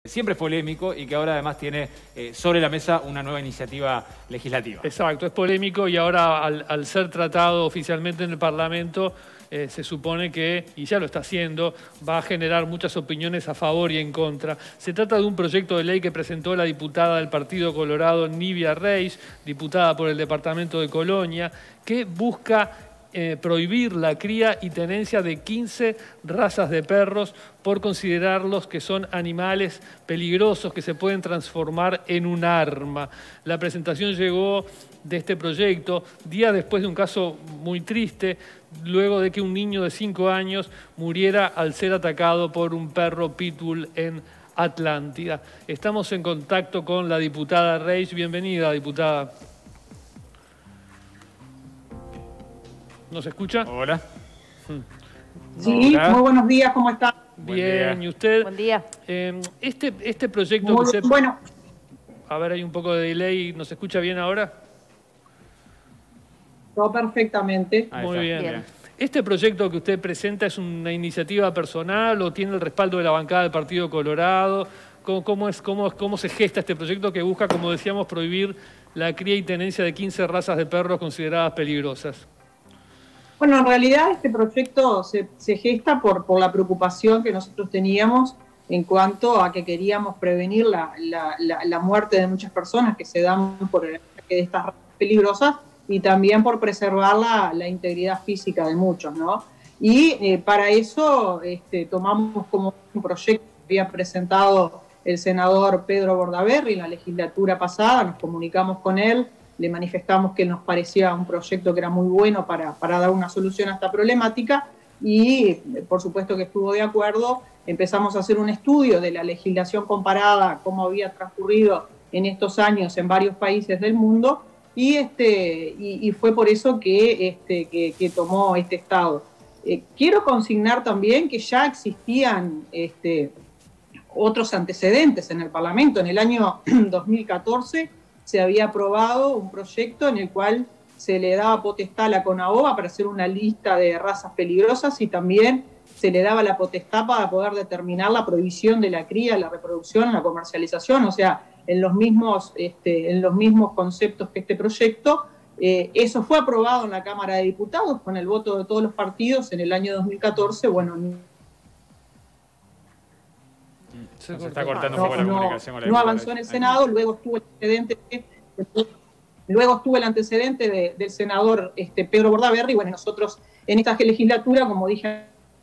siempre es polémico y que ahora además tiene sobre la mesa una nueva iniciativa legislativa. Exacto, es polémico y ahora al ser tratado oficialmente en el Parlamento se supone que, y ya lo está haciendo, va a generar muchas opiniones a favor y en contra. Se trata de un proyecto de ley que presentó la diputada del Partido Colorado, Nivia Reis, diputada por el departamento de Colonia, que busca prohibir la cría y tenencia de 15 razas de perros por considerarlos que son animales peligrosos que se pueden transformar en un arma. La presentación llegó de este proyecto días después de un caso muy triste, luego de que un niño de 5 años muriera al ser atacado por un perro pitbull en Atlántida. Estamos en contacto con la diputada Reis. Bienvenida, diputada. ¿Nos escucha? Hola. Sí, Hola. muy buenos días, ¿cómo está? Bien, ¿y usted? Buen día. Este proyecto Muy que usted... bueno. A ver, hay un poco de delay. ¿Nos escucha bien ahora? Todo perfectamente. Ahí Muy está. bien. ¿Este proyecto que usted presenta es una iniciativa personal o tiene el respaldo de la bancada del Partido Colorado? ¿Cómo se gesta este proyecto que busca, como decíamos, prohibir la cría y tenencia de 15 razas de perros consideradas peligrosas? Bueno, en realidad este proyecto se gesta por la preocupación que nosotros teníamos en cuanto a que queríamos prevenir la muerte de muchas personas que se dan por el ataque de estas razas peligrosas y también por preservar la integridad física de muchos, ¿no? Y para eso tomamos como un proyecto que había presentado el senador Pedro Bordaberry en la legislatura pasada, nos comunicamos con él, le manifestamos que nos parecía un proyecto que era muy bueno para dar una solución a esta problemática y por supuesto que estuvo de acuerdo. Empezamos a hacer un estudio de la legislación comparada, cómo había transcurrido en estos años en varios países del mundo y fue por eso que tomó este estado. Quiero consignar también que ya existían otros antecedentes en el Parlamento. En el año 2014 se había aprobado un proyecto en el cual se le daba potestad a la CONAOBA para hacer una lista de razas peligrosas y también se le daba la potestad para poder determinar la prohibición de la cría, la reproducción, la comercialización, o sea, en los mismos conceptos que este proyecto. Eso fue aprobado en la Cámara de Diputados con el voto de todos los partidos en el año 2014. Bueno, Se está cortando un poco la comunicación con la no avanzó en el Senado, luego estuvo el antecedente del senador Pedro Bordaberry. Bueno, nosotros en esta legislatura, como dije...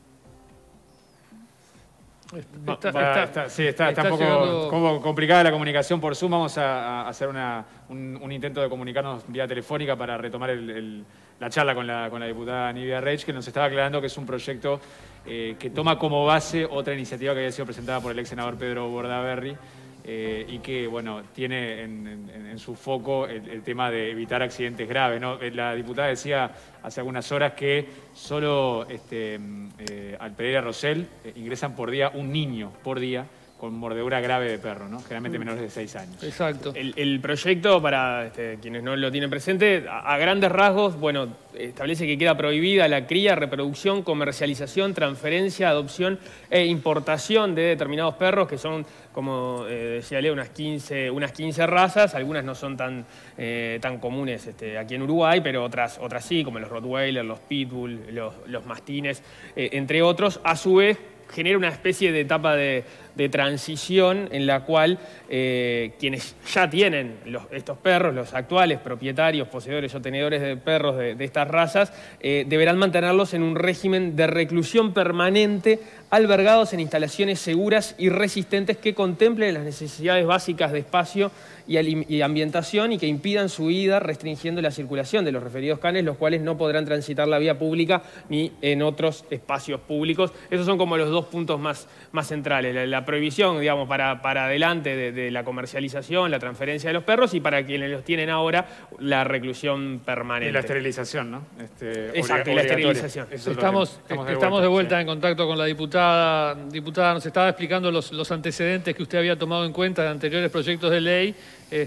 Está un poco complicada la comunicación por Zoom. Vamos a hacer un intento de comunicarnos vía telefónica para retomar la charla con la diputada Nivia Reis, que nos estaba aclarando que es un proyecto que toma como base otra iniciativa que había sido presentada por el ex senador Pedro Bordaberry y que, bueno, tiene en su foco el tema de evitar accidentes graves, ¿no? La diputada decía hace algunas horas que solo al Pereira Rosell ingresan por día un niño por día con mordedura grave de perro, ¿no? Generalmente menores de 6 años. Exacto. El proyecto, para quienes no lo tienen presente, a grandes rasgos, bueno, establece que queda prohibida la cría, reproducción, comercialización, transferencia, adopción e importación de determinados perros, que son, como decía Leo, unas 15 razas. Algunas no son tan comunes aquí en Uruguay, pero otras sí, como los Rottweiler, los Pitbull, los Mastines, entre otros. A su vez, genera una especie de etapa de transición en la cual quienes ya tienen estos perros, los actuales propietarios, poseedores o tenedores de perros de estas razas, deberán mantenerlos en un régimen de reclusión permanente, albergados en instalaciones seguras y resistentes que contemplen las necesidades básicas de espacio y ambientación y que impidan su huida, restringiendo la circulación de los referidos canes, los cuales no podrán transitar la vía pública ni en otros espacios públicos. Esos son como los dos puntos más centrales. La prohibición, digamos, para adelante de la comercialización, la transferencia de los perros, y para quienes los tienen ahora, la reclusión permanente. Y la esterilización, ¿no? Exacto, y la esterilización. Estamos de vuelta en contacto con la diputada. Diputada, nos estaba explicando los antecedentes que usted había tomado en cuenta de anteriores proyectos de ley.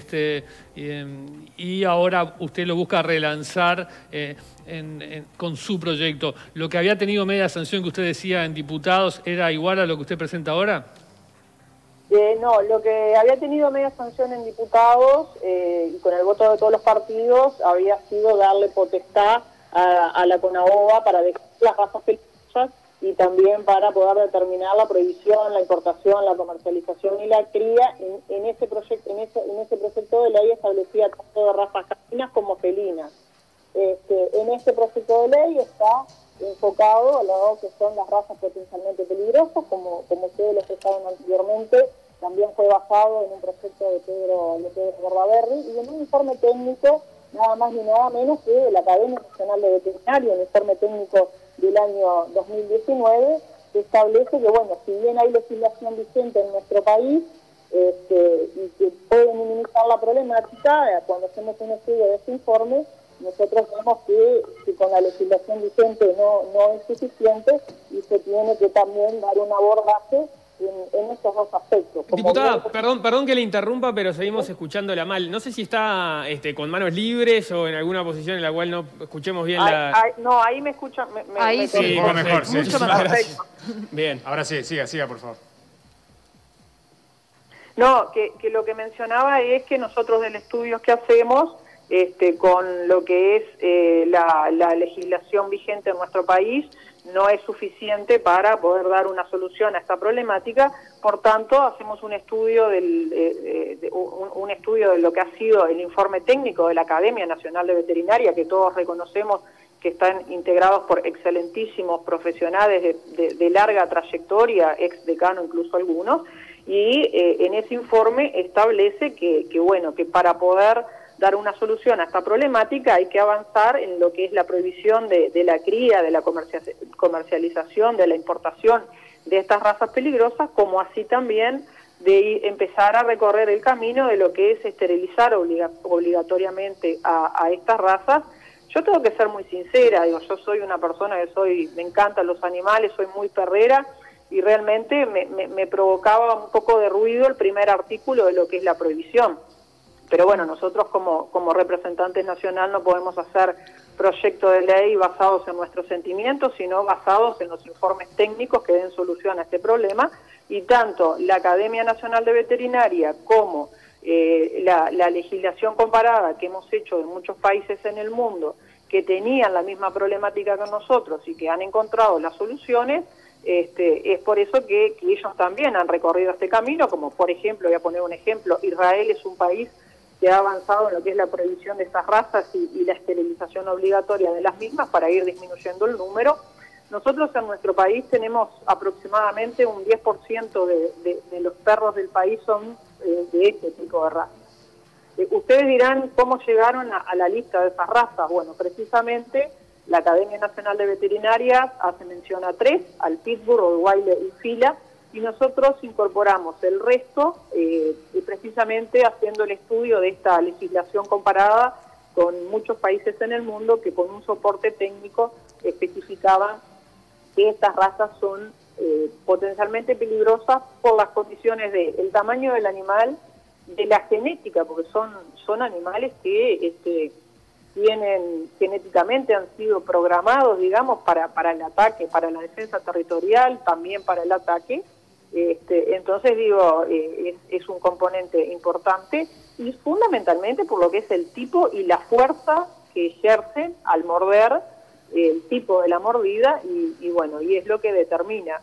Y ahora usted lo busca relanzar con su proyecto. ¿Lo que había tenido media sanción que usted decía en diputados era igual a lo que usted presenta ahora? No, lo que había tenido media sanción en diputados y con el voto de todos los partidos había sido darle potestad a la CONAGOA para dejar las razas peligrosas y también para poder determinar la prohibición, la importación, la comercialización y la cría. En ese proyecto de ley establecía tanto de razas caninas como felinas. En este proyecto de ley está enfocado a lo que son las razas potencialmente peligrosas, como ustedes lo expresaron anteriormente. También fue basado en un proyecto de Pedro Bordaberry y en un informe técnico, nada más ni nada menos que de la Academia Nacional de Veterinaria, un informe técnico del año 2019, que establece que, bueno, si bien hay legislación vigente en nuestro país y que puede minimizar la problemática, cuando hacemos un estudio de este informe, nosotros vemos que con la legislación vigente no es suficiente y se tiene que también dar un abordaje en estos dos aspectos. Diputada, perdón que le interrumpa, pero seguimos escuchándola mal. No sé si está con manos libres o en alguna posición en la cual no escuchemos bien no, ahí me escuchan. Ahí sí, mejor. Sí. Mucho mejor. Gracias. Bien. Ahora sí, siga, por favor. No, que lo que mencionaba es que nosotros del estudio que hacemos, con lo que es la legislación vigente en nuestro país, no es suficiente para poder dar una solución a esta problemática. Por tanto, hacemos un estudio un estudio de lo que ha sido el informe técnico de la Academia Nacional de Veterinaria, que todos reconocemos que están integrados por excelentísimos profesionales de larga trayectoria, ex decano incluso algunos, y en ese informe establece que para poder dar una solución a esta problemática hay que avanzar en lo que es la prohibición de la cría, de la comercialización, de la importación de estas razas peligrosas, como así también de empezar a recorrer el camino de lo que es esterilizar obligatoriamente a estas razas. Yo tengo que ser muy sincera, yo soy una persona me encantan los animales, soy muy perrera, y realmente me provocaba un poco de ruido el primer artículo de lo que es la prohibición. Pero bueno, nosotros como representantes nacional no podemos hacer proyectos de ley basados en nuestros sentimientos, sino basados en los informes técnicos que den solución a este problema, y tanto la Academia Nacional de Veterinaria como la legislación comparada que hemos hecho en muchos países en el mundo que tenían la misma problemática que nosotros y que han encontrado las soluciones, es por eso que ellos también han recorrido este camino, como por ejemplo, voy a poner un ejemplo, Israel es un país que ha avanzado en lo que es la prohibición de estas razas y la esterilización obligatoria de las mismas para ir disminuyendo el número. Nosotros en nuestro país tenemos aproximadamente un 10% de los perros del país son de este tipo de razas. Ustedes dirán cómo llegaron a la lista de esas razas. Bueno, precisamente la Academia Nacional de Veterinaria hace mención a 3, al Pitbull, Rottweiler y Fila, y nosotros incorporamos el resto, precisamente haciendo el estudio de esta legislación comparada con muchos países en el mundo que con un soporte técnico especificaban que estas razas son potencialmente peligrosas por las condiciones del tamaño del animal, de la genética, porque son animales que genéticamente han sido programados, digamos, para el ataque, para la defensa territorial, también para el ataque. Entonces digo, es un componente importante y fundamentalmente por lo que es el tipo y la fuerza que ejercen al morder, el tipo de la mordida y bueno, y es lo que determina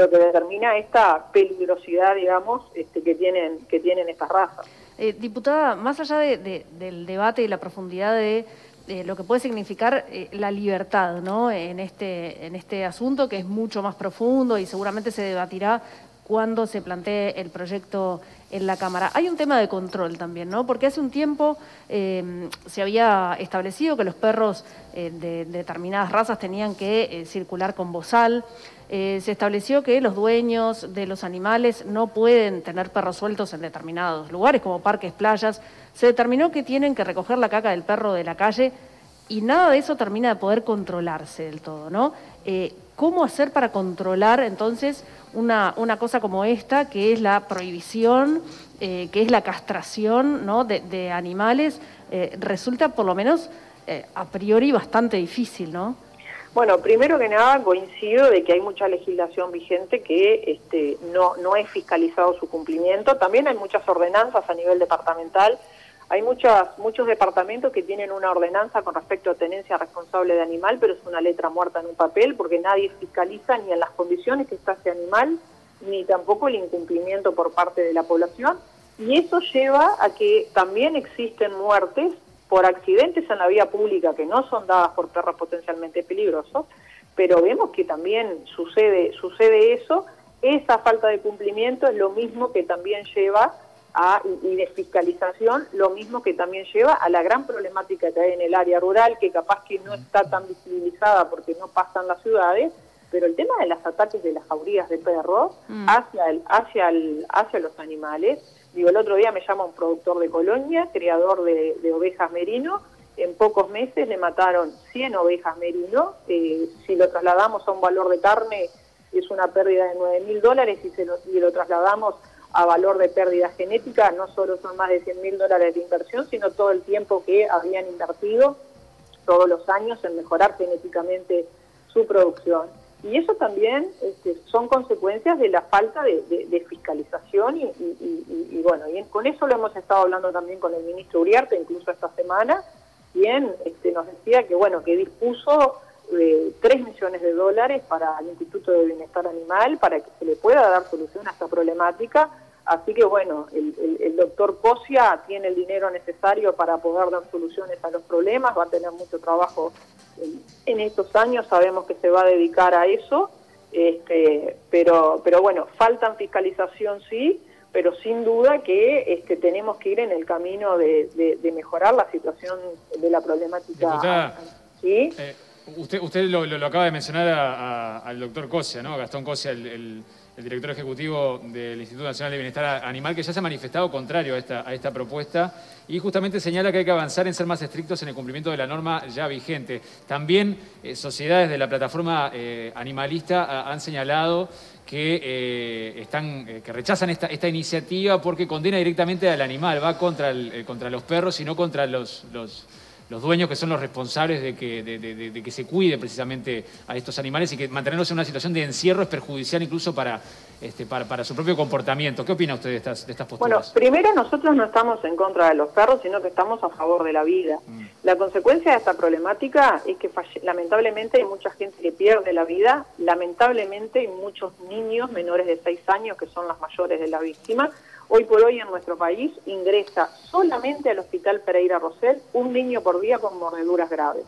esta peligrosidad, digamos, que tienen estas razas. Diputada, más allá del debate y la profundidad de lo que puede significar la libertad, ¿no?, en este asunto que es mucho más profundo y seguramente se debatirá cuando se plantee el proyecto en la Cámara. Hay un tema de control también, ¿no? Porque hace un tiempo se había establecido que los perros de determinadas razas tenían que circular con bozal. Se estableció que los dueños de los animales no pueden tener perros sueltos en determinados lugares, como parques, playas. Se determinó que tienen que recoger la caca del perro de la calle y nada de eso termina de poder controlarse del todo, ¿no? ¿Cómo hacer para controlar entonces una cosa como esta, que es la prohibición, que es la castración, ¿no?, de animales? Resulta por lo menos a priori bastante difícil, ¿no? Bueno, primero que nada coincido de que hay mucha legislación vigente que no es fiscalizado su cumplimiento. También hay muchas ordenanzas a nivel departamental. Hay muchos departamentos que tienen una ordenanza con respecto a tenencia responsable de animal, pero es una letra muerta en un papel porque nadie fiscaliza ni en las condiciones que está ese animal, ni tampoco el incumplimiento por parte de la población. Y eso lleva a que también existen muertes por accidentes en la vía pública que no son dadas por perros potencialmente peligrosos, pero vemos que también sucede eso. Esa falta de cumplimiento es lo mismo que también lleva y de fiscalización, lo mismo que también lleva a la gran problemática que hay en el área rural, que capaz que no está tan visibilizada porque no pasa en las ciudades, pero el tema de los ataques de las jaurías de perros hacia los animales. Digo, el otro día me llama un productor de Colonia, criador de ovejas merino. En pocos meses le mataron 100 ovejas merino. Si lo trasladamos a un valor de carne, es una pérdida de $9.000, y lo trasladamos a valor de pérdida genética, no solo son más de $100.000 de inversión, sino todo el tiempo que habían invertido todos los años en mejorar genéticamente su producción. Y eso también son consecuencias de la falta de fiscalización y bueno, con eso lo hemos estado hablando también con el ministro Uriarte, incluso esta semana, quien nos decía que bueno, que dispuso $3 millones para el Instituto de Bienestar Animal para que se le pueda dar solución a esta problemática. Así que bueno, el doctor Cosia tiene el dinero necesario para poder dar soluciones a los problemas, va a tener mucho trabajo en estos años, sabemos que se va a dedicar a eso, pero bueno, faltan fiscalización sí, pero sin duda que tenemos que ir en el camino de mejorar la situación de la problemática. Diputada, ¿sí? Usted lo acaba de mencionar al doctor Cosia, ¿no? Gastón Cosia, el director ejecutivo del Instituto Nacional de Bienestar Animal, que ya se ha manifestado contrario a esta propuesta y justamente señala que hay que avanzar en ser más estrictos en el cumplimiento de la norma ya vigente. También sociedades de la plataforma animalista han señalado que rechazan esta iniciativa porque condena directamente al animal, va contra los perros y no contra los dueños, que son los responsables de que se cuide precisamente a estos animales, y que mantenerlos en una situación de encierro es perjudicial incluso para su propio comportamiento. ¿Qué opina usted de estas posturas? Bueno, primero nosotros no estamos en contra de los perros, sino que estamos a favor de la vida. La consecuencia de esta problemática es que lamentablemente hay mucha gente que pierde la vida, lamentablemente hay muchos niños menores de 6 años que son las mayores de la víctima. Hoy por hoy en nuestro país ingresa solamente al Hospital Pereira Rosell un niño por día con mordeduras graves.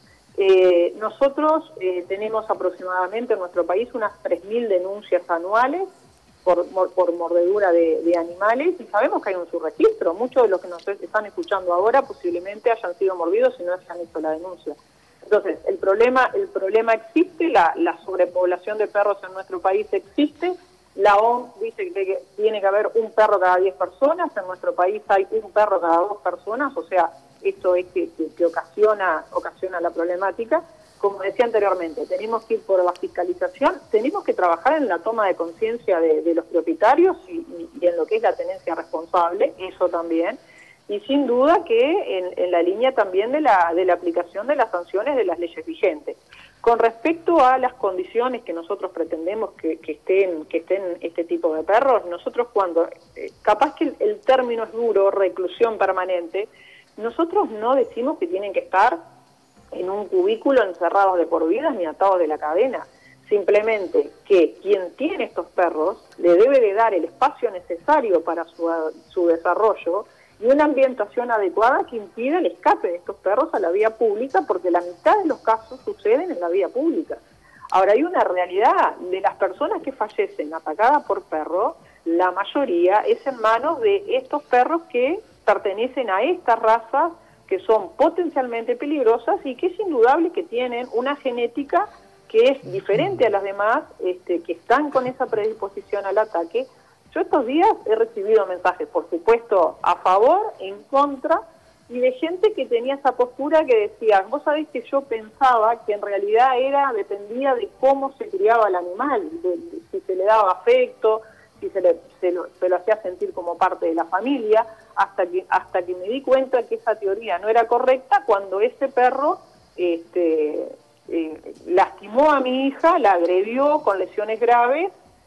Nosotros tenemos aproximadamente en nuestro país unas 3.000 denuncias anuales por mordedura de animales, y sabemos que hay un subregistro. Muchos de los que nos están escuchando ahora posiblemente hayan sido mordidos y no hayan hecho la denuncia. Entonces, el problema existe, la sobrepoblación de perros en nuestro país existe. La OMS dice que tiene que haber un perro cada 10 personas, en nuestro país hay un perro cada 2 personas, o sea, esto es que ocasiona la problemática. Como decía anteriormente, tenemos que ir por la fiscalización, tenemos que trabajar en la toma de conciencia de los propietarios y en lo que es la tenencia responsable, eso también, y sin duda que en la línea también de la aplicación de las sanciones de las leyes vigentes. Con respecto a las condiciones que nosotros pretendemos que estén este tipo de perros, nosotros cuando, capaz que el término es duro, reclusión permanente, nosotros no decimos que tienen que estar en un cubículo encerrados de por vida ni atados de la cadena. Simplemente que quien tiene estos perros le debe de dar el espacio necesario para su desarrollo y una ambientación adecuada que impida el escape de estos perros a la vía pública, porque la mitad de los casos suceden en la vía pública. Ahora, hay una realidad: de las personas que fallecen atacadas por perros, la mayoría es en manos de estos perros que pertenecen a estas razas que son potencialmente peligrosas y que es indudable que tienen una genética que es diferente a las demás, que están con esa predisposición al ataque. Yo estos días he recibido mensajes, por supuesto, a favor, en contra, y de gente que tenía esa postura que decía, vos sabés que yo pensaba que en realidad dependía de cómo se criaba el animal, si se le daba afecto, si se lo hacía sentir como parte de la familia, hasta que me di cuenta que esa teoría no era correcta cuando ese perro lastimó a mi hija, la agredió con lesiones graves,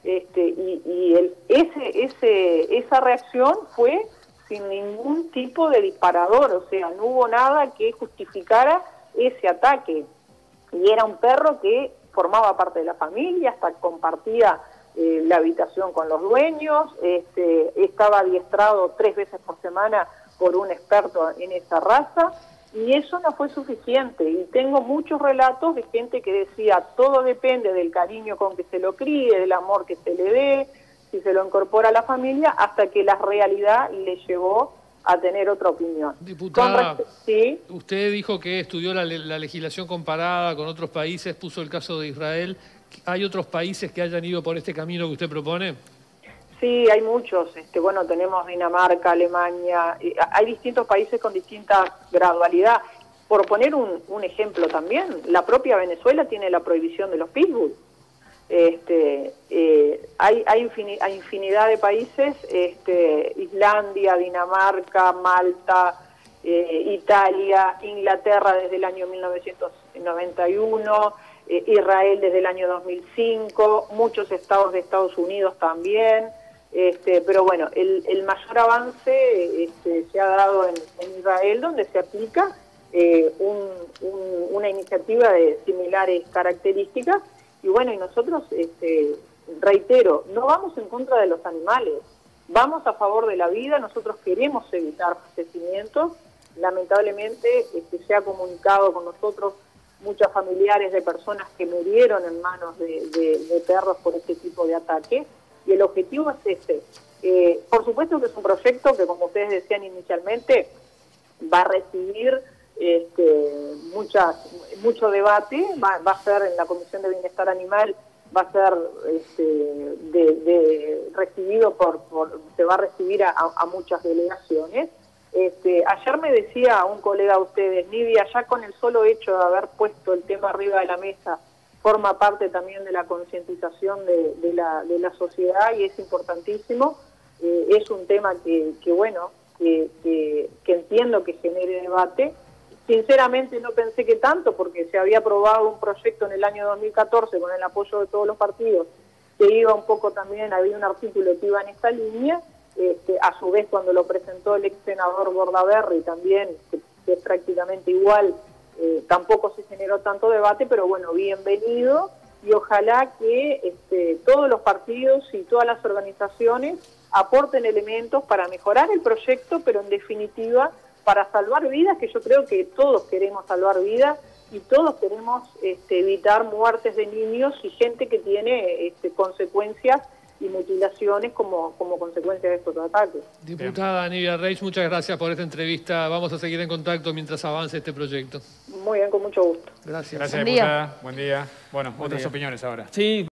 esa reacción fue sin ningún tipo de disparador, o sea, no hubo nada que justificara ese ataque. Y era un perro que formaba parte de la familia, hasta compartía la habitación con los dueños, estaba adiestrado 3 veces por semana por un experto en esa raza, y eso no fue suficiente. Y tengo muchos relatos de gente que decía, todo depende del cariño con que se lo críe, del amor que se le dé, si se lo incorpora a la familia, hasta que la realidad le llevó a tener otra opinión. Diputada, ¿sí? Usted dijo que estudió la legislación comparada con otros países, puso el caso de Israel. ¿Hay otros países que hayan ido por este camino que usted propone? Sí, hay muchos. Bueno, tenemos Dinamarca, Alemania, hay distintos países con distinta gradualidad. Por poner un ejemplo también, la propia Venezuela tiene la prohibición de los pitbull. Hay infinidad de países, Islandia, Dinamarca, Malta, Italia, Inglaterra desde el año 1991, Israel desde el año 2005, muchos estados de Estados Unidos también, pero bueno, el mayor avance se ha dado en Israel, donde se aplica una iniciativa de similares características. Y bueno, y nosotros, reitero, no vamos en contra de los animales, vamos a favor de la vida, nosotros queremos evitar fallecimientos. Lamentablemente se ha comunicado con nosotros muchos familiares de personas que murieron en manos de perros por este tipo de ataques, y el objetivo es este. Por supuesto que es un proyecto que, como ustedes decían inicialmente, va a recibir mucho debate, va a ser en la Comisión de Bienestar Animal, va a ser recibido se va a recibir a muchas delegaciones. Ayer me decía un colega de ustedes, Nidia, ya con el solo hecho de haber puesto el tema arriba de la mesa, forma parte también de la concientización de la sociedad, y es importantísimo. Es un tema que entiendo que genere debate. Sinceramente no pensé que tanto, porque se había aprobado un proyecto en el año 2014 con el apoyo de todos los partidos, que iba un poco también, había un artículo que iba en esta línea. A su vez, cuando lo presentó el ex senador Bordaberry también, que es prácticamente igual, tampoco se generó tanto debate, pero bueno, bienvenido, y ojalá que todos los partidos y todas las organizaciones aporten elementos para mejorar el proyecto, pero en definitiva para salvar vidas, que yo creo que todos queremos salvar vidas y todos queremos evitar muertes de niños y gente que tiene consecuencias y mutilaciones como consecuencia de estos ataques. Diputada Nidia Reich, muchas gracias por esta entrevista. Vamos a seguir en contacto mientras avance este proyecto. Muy bien, con mucho gusto. Gracias. Gracias, diputada. Buen día. Bueno, otras opiniones ahora. Sí.